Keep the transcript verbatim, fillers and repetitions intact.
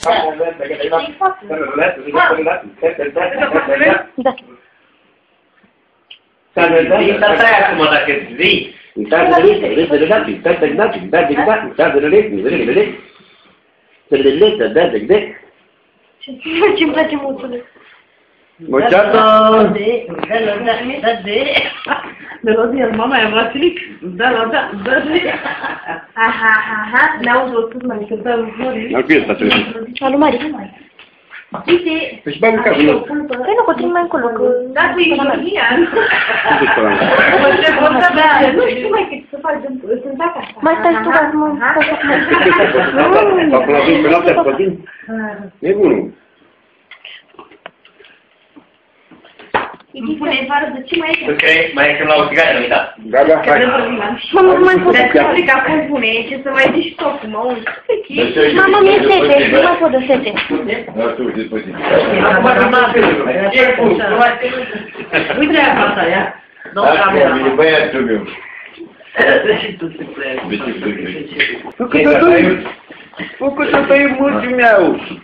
acum dacă vii. Ce-mi place mulțumesc. Muchacho! Melodia, mama e Vasilic, da, da, da, da, Aha, aha, ne-auzi o sus mai cântăm flori. Nu fie asta trebuie. Salut, Mari. Uite, Deci bagi în cap, nu? păi nu, că trebuie mai încolo, că... da, tu e Iulian. Ce spune? Nu știu mai cât să faci, sunt acasă. Mai stai tu, că mă... Acum ajung pe noaptea spătin? E bunul. Îi pune vară de ce mai e? Tu crezi? Mai e când la o țigară, nu uita. Da, da, hai. Mama, nu mai pot. Dar ți-am explicat cum pune, ce să mai zici tot, mă unde. Mama, mi-e sete, nu mai pot de sete. Da, tu, zi puțin. Acum nu mai pe ce pus? Uite aia asta, ia. Dă-o camera. E băiatul meu. Și tu te pleci. Fă că tot-o e, fă că tot-o e mulțul meu.